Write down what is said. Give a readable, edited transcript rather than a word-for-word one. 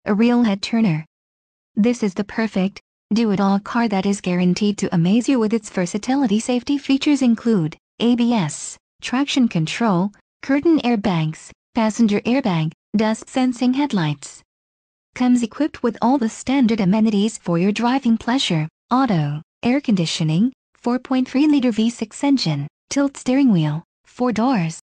a real head-turner. This is the perfect, do-it-all car that is guaranteed to amaze you with its versatility. Safety features include ABS, traction control, curtain airbags, passenger airbag, dust-sensing headlights. Comes equipped with all the standard amenities for your driving pleasure: auto, air conditioning, 4.3-liter V6 engine, tilt steering wheel, 4 doors,